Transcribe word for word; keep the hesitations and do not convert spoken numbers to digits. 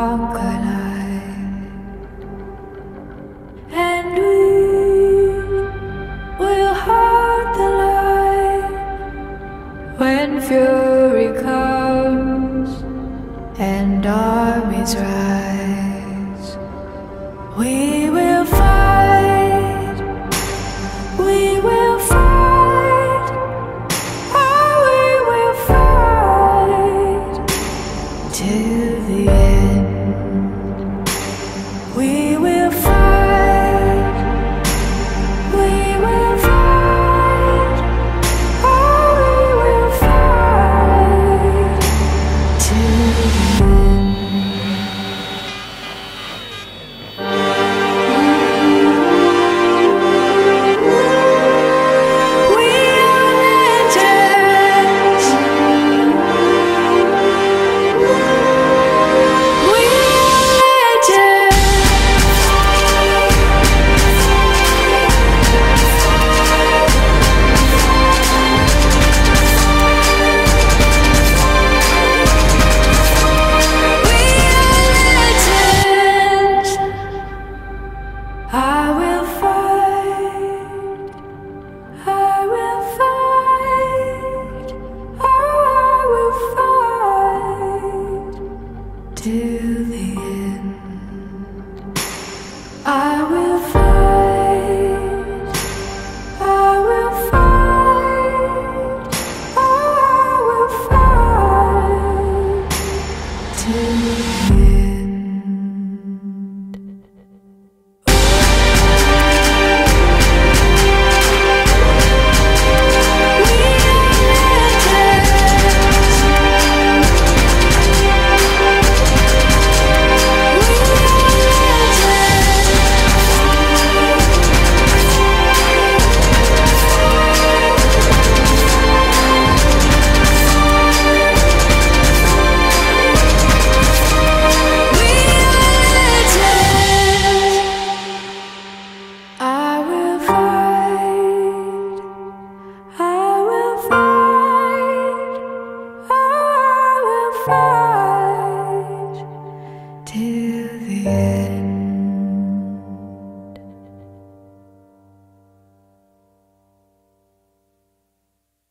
conquer light, and we will hold the light when fury comes and armies rise. We will fight, we will fight, oh, we will fight till the end. We will fight, we will fight, oh, we will fight till the end. I will fight, I will fight, oh, I will fight till the end. I will fight, I will fight, oh, I will fight till the end. Fight till the end.